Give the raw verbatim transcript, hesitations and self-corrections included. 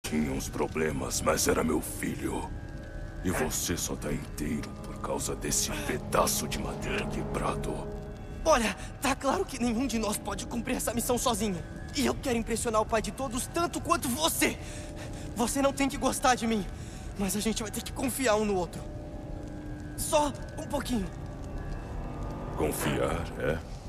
Tinha uns problemas, mas era meu filho. E você só tá inteiro por causa desse pedaço de madeira quebrado. Olha, tá claro que nenhum de nós pode cumprir essa missão sozinho. E eu quero impressionar o pai de todos tanto quanto você. Você não tem que gostar de mim, mas a gente vai ter que confiar um no outro. Só um pouquinho. Confiar, é?